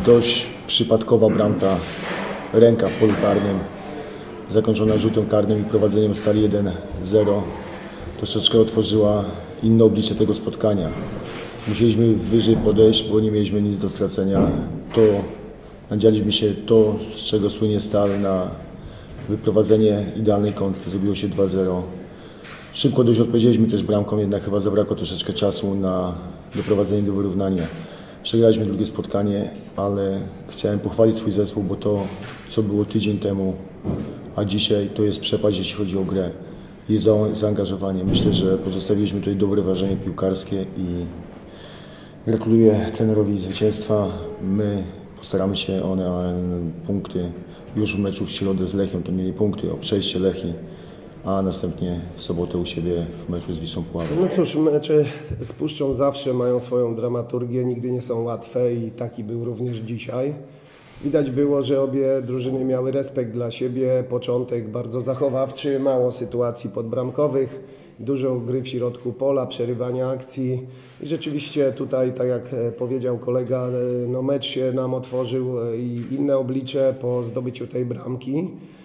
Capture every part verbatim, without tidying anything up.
dość przypadkowa bramka, ręka w polu karnym, zakończona rzutem karnym i prowadzeniem Stali jeden zero, troszeczkę otworzyła inne oblicze tego spotkania. Musieliśmy wyżej podejść, bo nie mieliśmy nic do stracenia. To nadzialiśmy się to, z czego słynie Stal, na wyprowadzenie idealnej kontry. Zrobiło się dwa zero. Szybko dość odpowiedzieliśmy też bramką, jednak chyba zabrakło troszeczkę czasu na doprowadzenie do wyrównania. Przegraliśmy drugie spotkanie, ale chciałem pochwalić swój zespół, bo to, co było tydzień temu, a dzisiaj, to jest przepaść, jeśli chodzi o grę i za, zaangażowanie. Myślę, że pozostawiliśmy tutaj dobre wrażenie piłkarskie i gratuluję trenerowi zwycięstwa. My postaramy się o one punkty już w meczu w środę z Lechią, to mieli punkty o przejście Lechii, a następnie w sobotę u siebie w meczu z Wisłą Puławy. No cóż, mecze z Puszczą zawsze mają swoją dramaturgię, nigdy nie są łatwe i taki był również dzisiaj. Widać było, że obie drużyny miały respekt dla siebie, początek bardzo zachowawczy, mało sytuacji podbramkowych, dużo gry w środku pola, przerywania akcji i rzeczywiście tutaj, tak jak powiedział kolega, no mecz się nam otworzył i inne oblicze po zdobyciu tej bramki.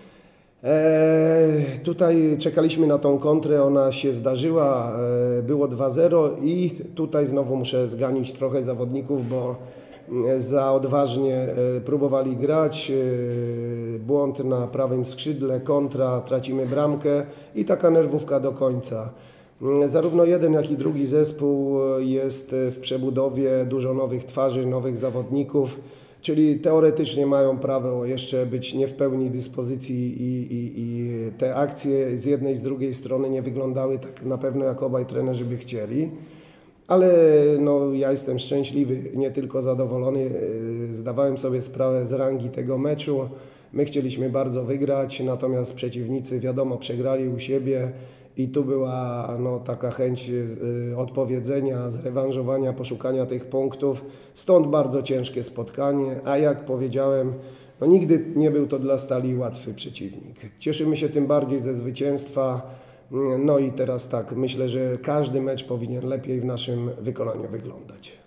E, tutaj czekaliśmy na tą kontrę, ona się zdarzyła, e, było dwa zero i tutaj znowu muszę zganić trochę zawodników, bo za odważnie próbowali grać, błąd na prawym skrzydle, kontra, tracimy bramkę i taka nerwówka do końca. Zarówno jeden, jak i drugi zespół jest w przebudowie, dużo nowych twarzy, nowych zawodników, czyli teoretycznie mają prawo jeszcze być nie w pełni dyspozycji i, i, i te akcje z jednej i z drugiej strony nie wyglądały tak na pewno, jak obaj trenerzy by chcieli. Ale no, ja jestem szczęśliwy, nie tylko zadowolony. Zdawałem sobie sprawę z rangi tego meczu. My chcieliśmy bardzo wygrać, natomiast przeciwnicy, wiadomo, przegrali u siebie i tu była no, taka chęć odpowiedzenia, zrewanżowania, poszukania tych punktów. Stąd bardzo ciężkie spotkanie, a jak powiedziałem, no, nigdy nie był to dla Stali łatwy przeciwnik. Cieszymy się tym bardziej ze zwycięstwa. No i teraz tak, myślę, że każdy mecz powinien lepiej w naszym wykonaniu wyglądać.